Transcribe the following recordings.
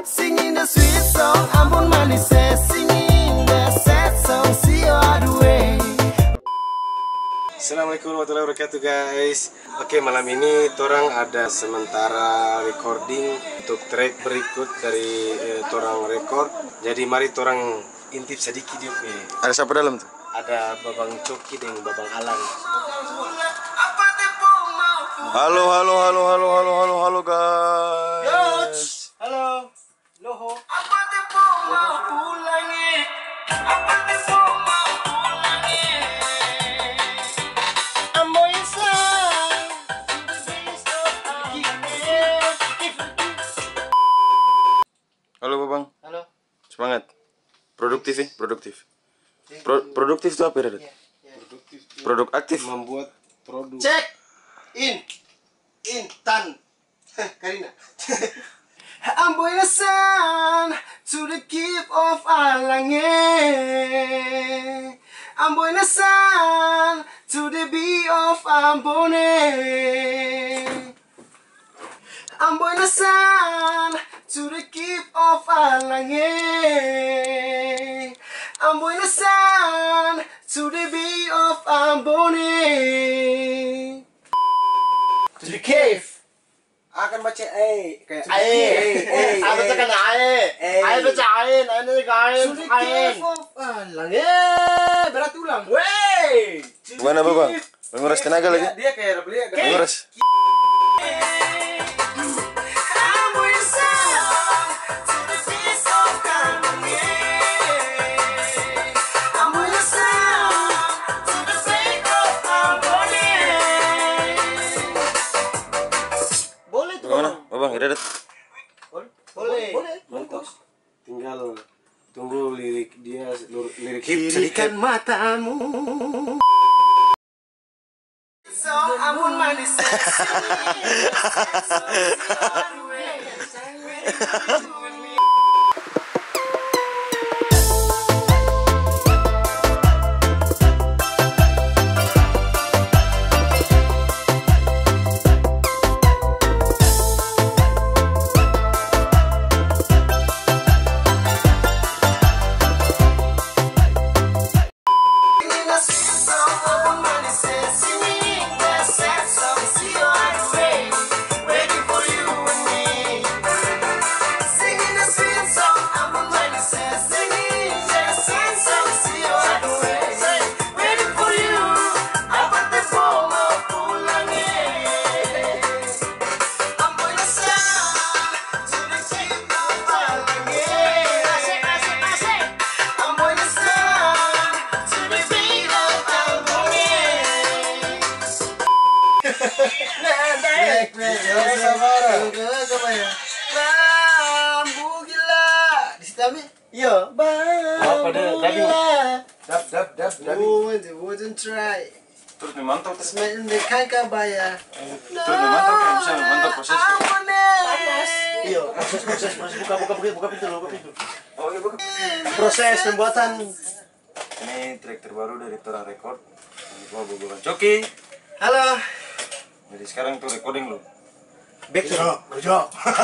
Singing the sweet song, Ambon manis singing the sad song, see you all the way. Assalamualaikum warahmatullahi wabarakatuh guys. Oke, malam ini torang ada sementara recording untuk track berikut dari torang record. Jadi mari torang intip sedikit yuk. Ada siapa dalam tuh? Ada Babang Coki dan Babang Alan. Halo guys. Halo. Loho. Halo Babang. Halo. Semangat. Produktif ya, produktif. Produktif itu apa ya, Dad? Produktif. Produk aktif. Membuat produk. Check in tan Karina. I'm going to sun to the keep of Alange. I'm going to sun to the bee of Ambone. I'm going to sun to the keep of Alange. I'm going to sun to the bee of Ambone. To the cave. Akan baca kayak Apa tekan baca ain, To the cave of Alange. Berat ulang. Wey. Gimana Babang? Menguras tenaga lagi? Dia kayak beli Menguras. Babang, ya Dad. Boleh. Mantap. Tinggal tunggu lirik dia, lirik hip sedikit. Kirikan matamu. Ambon manis. Bambu gila. Di situ ambil? Iya. Apa dia? Bambu gila. Dap. Oh, they wouldn't try. Terus memantau terus. Semakin dekat kabaya. memantau kan bisa memantau proses. Panas. Iya, proses buka pintu. Oh iya Bang. Proses pembuatan. Ini track terbaru dari Torang Record. Ini gua Babang Coki. Halo. Jadi sekarang tuh recording lu. Kerja.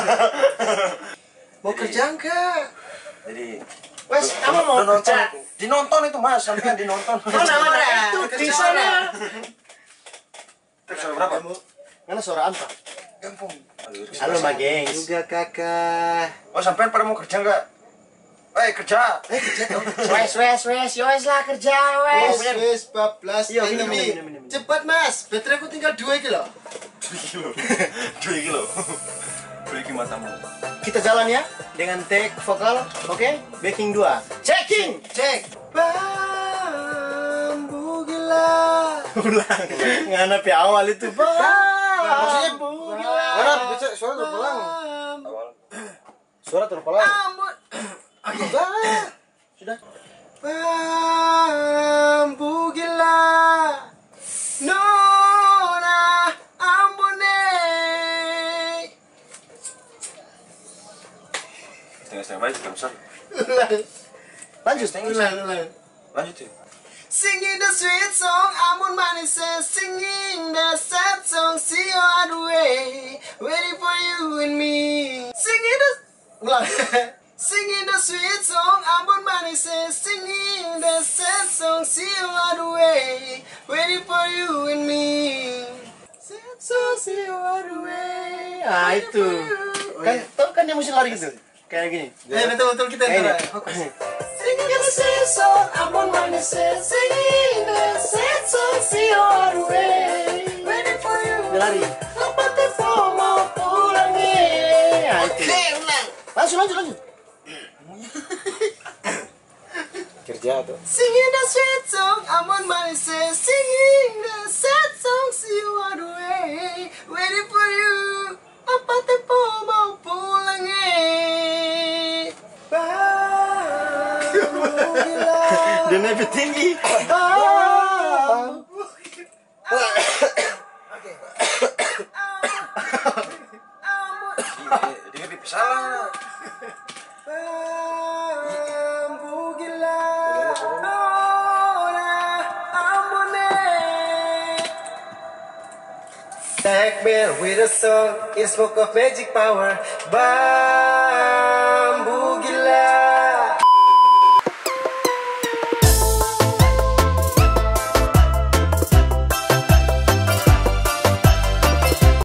Mau kerja enggak? Jadi Wes, kamu mau nonton. kerja? Dinonton itu Mas, sampean dinonton. Mana itu di sana? Terus berapa? Mana suara apa? Gampang. Halo Mbak Gengs. Juga kakak. Oh sampean pada mau kerja enggak? Kerja. Kerja dong. Wes lah kerja Wes, bablas. Iya, Ini. minum. Cepat Mas, baterai aku tinggal 2 kilo. 2 kilo. Bagi matamu. Kita jalan ya dengan take vokal, oke? Backing 2. Checking. Cek. Bambu gila. Ulang. Nganap ya awal itu. Maksudnya Bambu gila. bisa suara terpulang. Suara terpelang. Sudah. Bambu gila. Nona Ambone. Setengah baik kita besar. Lanjut. Lanjut ya. Singing the sweet song, Ambon manis singing the sad song, see you on the way, waiting for you and me. Singing the Ulang. Singing the sweet song, Ambon Manis, singing the sad song, see you all the way, waiting for you and me. Sad song, see you all the way. Ah, itu. Kan, tau kan dia mesti lari gitu. Kayak gini. Betul-betul kita Kayak antara. ini. Singing the sad song, Ambon Manis, singing the sad song, see you all the way, waiting for you. Dia lari. Apa tempo mau pulang nih? Ah, itu. Lanjut. Kerja tuh. Singing the sweet song, I'm on my say. Singing the sad song, see you all the way, waiting for you. Apa tempo mau pulang Dia naik tinggi. Dia dipisah. Take me with a song, it spoke of magic power. Bambu